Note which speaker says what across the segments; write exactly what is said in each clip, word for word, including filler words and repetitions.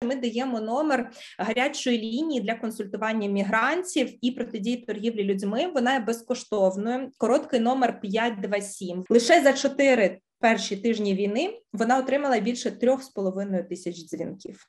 Speaker 1: ми даємо номер гарячої лінії для консультування мігрантів і протидії торгівлі людьми. Вона є безкоштовною. Короткий номер п'ять два сім. Лише за чотири перші тижні війни вона отримала більше трьох з половиною тисяч дзвінків.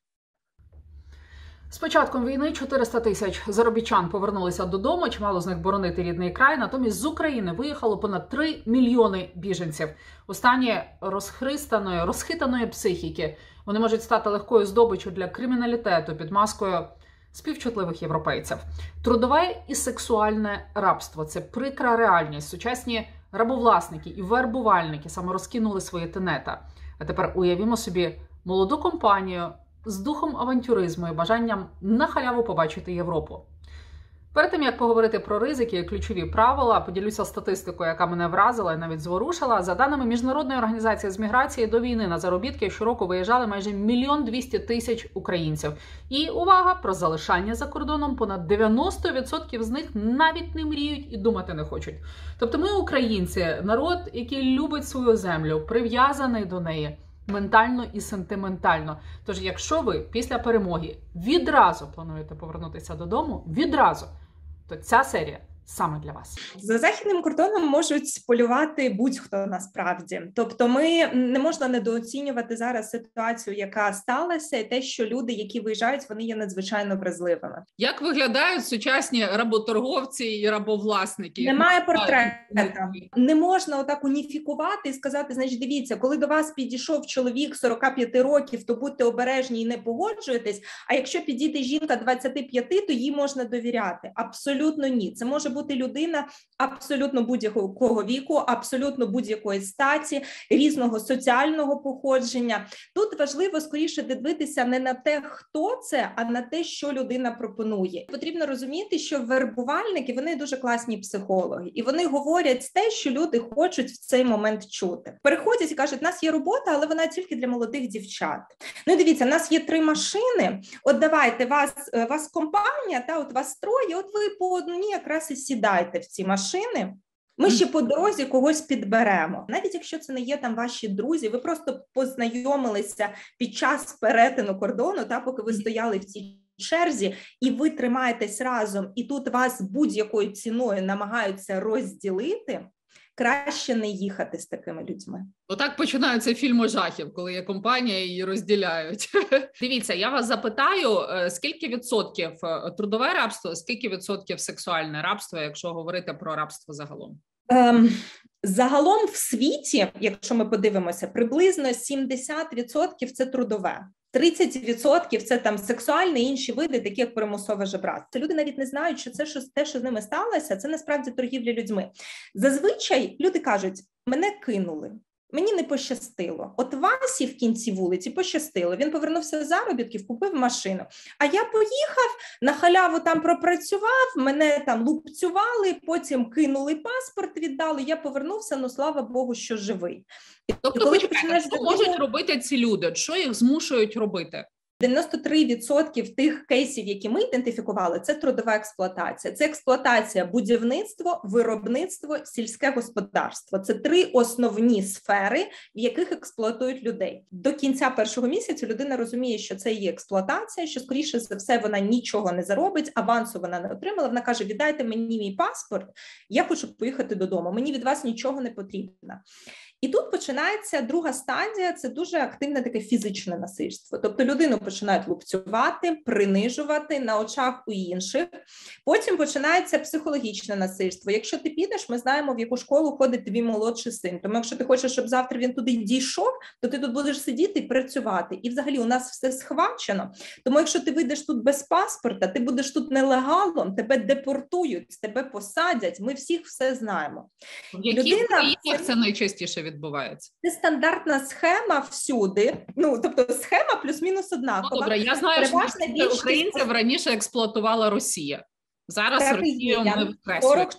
Speaker 2: З початком війни чотириста тисяч заробітчан повернулися додому, чимало з них боронити рідний край. Натомість з України виїхало понад три мільйони біженців. У стані розхристаної, розхитаної психіки вони можуть стати легкою здобиччю для криміналітету під маскою співчутливих європейців. Трудове і сексуальне рабство – це прикра реальність. Сучасні рабовласники і вербувальники саме розкинули свої тенета. А тепер уявімо собі молоду компанію з духом авантюризму і бажанням на халяву побачити Європу. Перед тим, як поговорити про ризики і ключові правила, поділюся статистикою, яка мене вразила і навіть зворушила. За даними Міжнародної організації з міграції, до війни на заробітки щороку виїжджали майже мільйон двісті тисяч українців. І, увага, про залишання за кордоном понад дев'яносто відсотків з них навіть не мріють і думати не хочуть. Тобто ми, українці, народ, який любить свою землю, прив'язаний до неї ментально і сентиментально. Тож, якщо ви після перемоги відразу плануєте повернутися додому, відразу, то ця серія саме для вас.
Speaker 1: За західним кордоном можуть полювати будь-хто насправді. Тобто ми не можна недооцінювати зараз ситуацію, яка сталася, і те, що люди, які виїжджають, вони є надзвичайно вразливими.
Speaker 3: Як виглядають сучасні работорговці і рабовласники?
Speaker 1: Немає портрета. Не можна отак уніфікувати і сказати, значить, дивіться, коли до вас підійшов чоловік сорок п'ять років, то будьте обережні і не погоджуєтесь, а якщо підійде жінка двадцять п'ять, то їй можна довіряти. Абсолютно ні. Це може бути людина абсолютно будь-якого віку, абсолютно будь-якої статі, різного соціального походження. Тут важливо скоріше дивитися не на те, хто це, а на те, що людина пропонує. Потрібно розуміти, що вербувальники, вони дуже класні психологи, і вони говорять те, що люди хочуть в цей момент чути. Переходять і кажуть, у нас є робота, але вона тільки для молодих дівчат. Ну, дивіться, у нас є три машини, от давайте, вас, вас компанія, та от вас троє, от ви по одній якраз і сідайте в ці машини, ми ще по дорозі когось підберемо. Навіть якщо це не є там ваші друзі, ви просто познайомилися під час перетину кордону, та поки ви стояли в цій черзі, і ви тримаєтесь разом, і тут вас будь-якою ціною намагаються розділити, краще не їхати з такими людьми.
Speaker 3: Отак починаються фільми жахів, коли є компанія і її розділяють. Дивіться, я вас запитаю, скільки відсотків трудове рабство, скільки відсотків сексуальне рабство, якщо говорити про рабство загалом?
Speaker 1: Ем, загалом в світі, якщо ми подивимося, приблизно сімдесят відсотків це трудове. тридцять відсотків це там сексуальні і інші види, такі як примусове жебратство. Люди навіть не знають, що це що, те, що з ними сталося, це насправді торгівля людьми. Зазвичай люди кажуть, мене кинули, мені не пощастило. От Васі в кінці вулиці пощастило, він повернувся з заробітків, купив машину. А я поїхав, на халяву там пропрацював, мене там лупцювали, потім кинули паспорт, віддали, я повернувся, ну слава Богу, що живий.
Speaker 3: Тобто, почекайте, що можуть робити ці люди? Що їх змушують робити?
Speaker 1: дев'яносто три відсотки тих кейсів, які ми ідентифікували, це трудова експлуатація. Це експлуатація будівництво, виробництво, сільське господарство. Це три основні сфери, в яких експлуатують людей. До кінця першого місяця людина розуміє, що це є експлуатація, що, скоріше за все, вона нічого не заробить, авансу вона не отримала. Вона каже, віддайте мені мій паспорт, я хочу поїхати додому, мені від вас нічого не потрібно. І тут починається друга стадія, це дуже активне таке фізичне насильство. Тобто людину починають лупцювати, принижувати на очах у інших. Потім починається психологічне насильство. Якщо ти підеш, ми знаємо, в яку школу ходить твій молодший син. Тому якщо ти хочеш, щоб завтра він туди дійшов, то ти тут будеш сидіти і працювати. І взагалі у нас все схвачено. Тому якщо ти вийдеш тут без паспорта, ти будеш тут нелегалом, тебе депортують, тебе посадять. Ми всіх все знаємо.
Speaker 3: В яких країнах це найчастіше відбувається?
Speaker 1: Це стандартна схема всюди, ну, тобто схема плюс-мінус однакова.
Speaker 3: Ну, добре, я знаю, що більшість... українців раніше експлуатувала Росія. Зараз Росію ми вкреслюємо.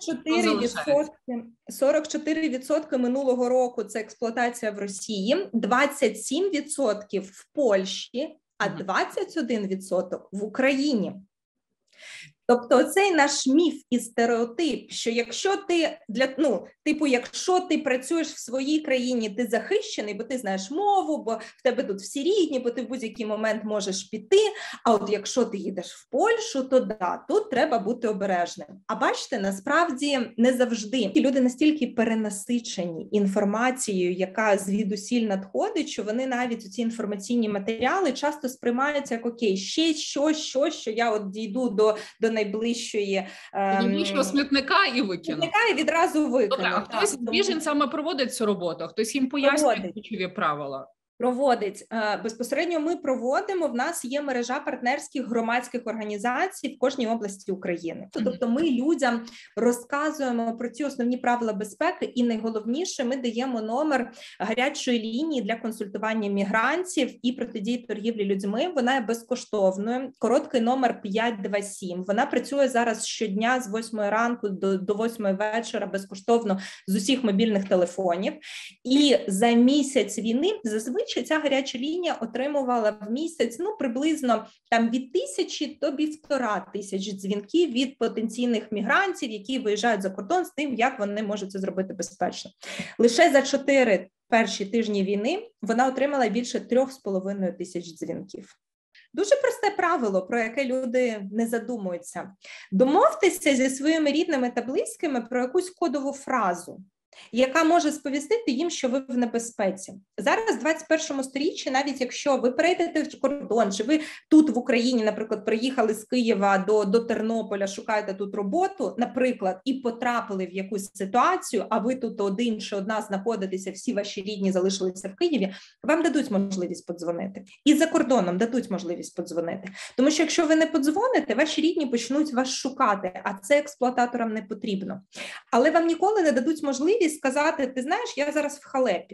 Speaker 1: сорок чотири відсотки минулого року це експлуатація в Росії, двадцять сім відсотків в Польщі, а двадцять один відсоток в Україні. Тобто цей наш міф і стереотип, що якщо ти, для, ну, типу, якщо ти працюєш в своїй країні, ти захищений, бо ти знаєш мову, бо в тебе тут всі рідні, бо ти в будь-який момент можеш піти, а от якщо ти їдеш в Польщу, то да, тут треба бути обережним. А бачите, насправді не завжди. Люди настільки перенасичені інформацією, яка звідусіль надходить, що вони навіть ці інформаційні матеріали часто сприймаються як окей, ще щось, щось, що я от дійду до, до найближчої...
Speaker 3: До найближчого смітника і викину.
Speaker 1: Смітника і відразу викину.
Speaker 3: Добре, а хтось з біженцями проводить цю роботу, хтось їм пояснює ключові правила?
Speaker 1: Проводить. Безпосередньо ми проводимо, в нас є мережа партнерських громадських організацій в кожній області України. Тобто ми людям розказуємо про ці основні правила безпеки і найголовніше, ми даємо номер гарячої лінії для консультування мігрантів і протидії торгівлі людьми. Вона є безкоштовною. Короткий номер п'ять два сім. Вона працює зараз щодня з восьмої ранку до, до восьмої вечора безкоштовно з усіх мобільних телефонів. І за місяць війни зазвичай ця гаряча лінія отримувала в місяць, ну, приблизно там від тисячі до півтора тисяч дзвінків від потенційних мігрантів, які виїжджають за кордон з тим, як вони можуть це зробити безпечно. Лише за чотири перші тижні війни вона отримала більше трьох з половиною тисяч дзвінків. Дуже просте правило, про яке люди не задумуються. Домовтеся зі своїми рідними та близькими про якусь кодову фразу, яка може сповістити їм, що ви в небезпеці. Зараз, в двадцять першому сторіччі, навіть якщо ви перейдете в кордон, чи ви тут в Україні, наприклад, приїхали з Києва до, до Тернополя, шукаєте тут роботу, наприклад, і потрапили в якусь ситуацію, а ви тут один чи одна знаходитеся, всі ваші рідні залишилися в Києві, вам дадуть можливість подзвонити. І за кордоном дадуть можливість подзвонити. Тому що якщо ви не подзвоните, ваші рідні почнуть вас шукати, а це експлуататорам не потрібно. Але вам ніколи не дадуть можливість сказати, ти знаєш, я зараз в халепі.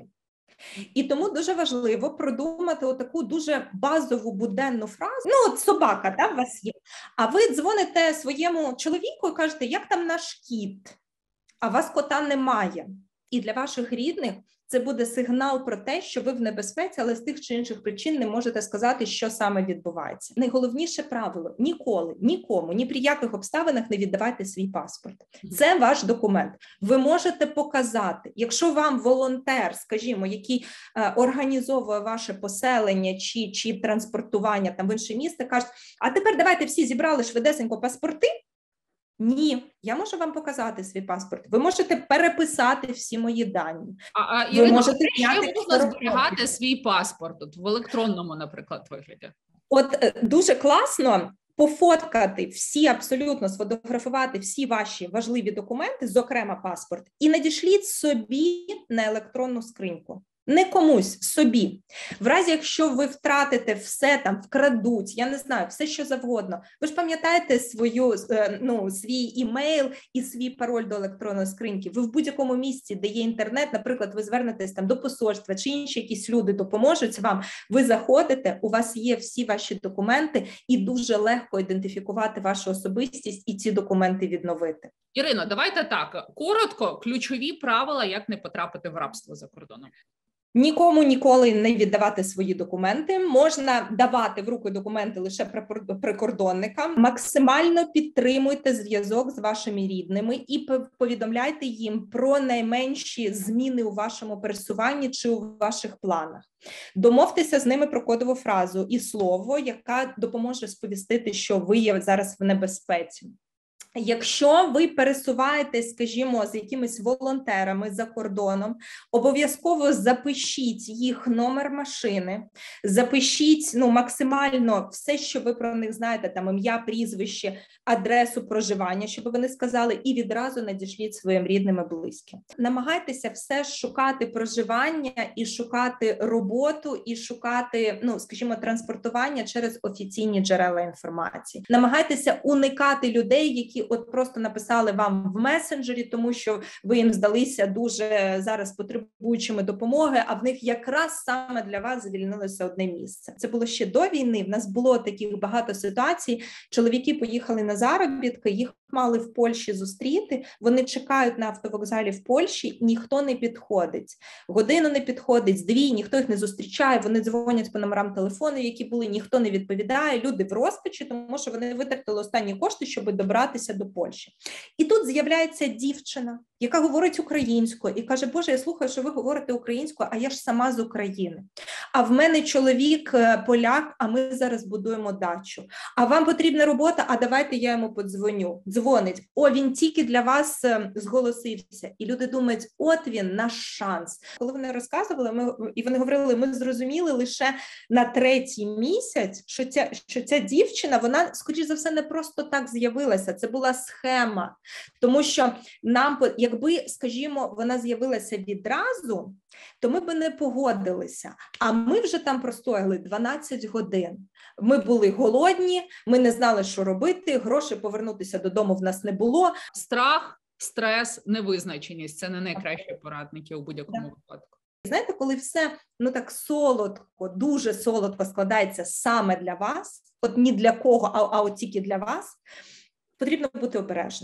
Speaker 1: І тому дуже важливо продумати отаку дуже базову буденну фразу. Ну, от собака, да, у вас є. А ви дзвоните своєму чоловіку і кажете, як там наш кіт? А у вас кота немає. І для ваших рідних це буде сигнал про те, що ви в небезпеці, але з тих чи інших причин не можете сказати, що саме відбувається. Найголовніше правило – ніколи, нікому, ні при яких обставинах не віддавайте свій паспорт. Це ваш документ. Ви можете показати, якщо вам волонтер, скажімо, який е, організовує ваше поселення чи, чи транспортування там в інше місто, каже, а тепер давайте всі зібрали швидесенько паспорти. Ні, я можу вам показати свій паспорт. Ви можете переписати всі мої дані.
Speaker 3: А, а
Speaker 1: ви
Speaker 3: Ірина,
Speaker 1: можете
Speaker 3: ще можна зберігати свій паспорт от, в електронному, наприклад, вигляді?
Speaker 1: От дуже класно пофоткати всі, абсолютно сфотографувати всі ваші важливі документи, зокрема паспорт, і надішліть собі на електронну скриньку. Не комусь, собі. В разі, якщо ви втратите все, там, вкрадуть, я не знаю, все, що завгодно. Ви ж пам'ятаєте свою, ну, свій імейл і свій пароль до електронної скриньки. Ви в будь-якому місці, де є інтернет, наприклад, ви звернетесь там до посольства, чи інші якісь люди допоможуть вам, ви заходите, у вас є всі ваші документи, і дуже легко ідентифікувати вашу особистість і ці документи відновити.
Speaker 3: Ірино, давайте так, коротко, ключові правила, як не потрапити в рабство за кордоном.
Speaker 1: Нікому ніколи не віддавати свої документи. Можна давати в руки документи лише прикордонникам. Максимально підтримуйте зв'язок з вашими рідними і повідомляйте їм про найменші зміни у вашому пересуванні чи у ваших планах. Домовтеся з ними про кодову фразу і слово, яка допоможе сповістити, що ви є зараз в небезпеці. Якщо ви пересуваєтесь, скажімо, з якимись волонтерами за кордоном, обов'язково запишіть їх номер машини, запишіть, ну, максимально все, що ви про них знаєте, там ім'я, прізвище, адресу проживання, щоб вони сказали, і відразу надішліть своїм рідним і близьким. Намагайтеся все шукати проживання і шукати роботу, і шукати, ну, скажімо, транспортування через офіційні джерела інформації. Намагайтеся уникати людей, які от просто написали вам в месенджері, тому що ви їм здалися дуже зараз потребуючими допомоги, а в них якраз саме для вас звільнилося одне місце. Це було ще до війни, в нас було таких багато ситуацій, чоловіки поїхали на заробітки, їх мали в Польщі зустріти, вони чекають на автовокзалі в Польщі, ніхто не підходить. Годину не підходить, дві, ніхто їх не зустрічає, вони дзвонять по номерам телефонів, які були, ніхто не відповідає, люди в розпачі, тому що вони витратили останні кошти, щоб добратися до Польщі. І тут з'являється дівчина, яка говорить українською і каже, Боже, я слухаю, що ви говорите українською, а я ж сама з України. А в мене чоловік поляк, а ми зараз будуємо дачу. А вам потрібна робота, а давайте я йому подзвоню. Дзвонить, о, він тільки для вас зголосився. І люди думають, от він, наш шанс. Коли вони розказували, ми, і вони говорили, ми зрозуміли лише на третій місяць, що ця, що ця дівчина, вона, скоріш за все, не просто так з'явилася, це була схема. Тому що нам, якби, скажімо, вона з'явилася відразу, то ми б не погодилися. А ми вже там простояли дванадцять годин. Ми були голодні, ми не знали, що робити, грошей повернутися додому в нас не було.
Speaker 3: Страх, стрес, невизначеність – це не найкращі порадники у будь-якому випадку.
Speaker 1: Знаєте, коли все, ну так солодко, дуже солодко складається саме для вас, от ні для кого, а, а от тільки для вас, потрібно бути обережним.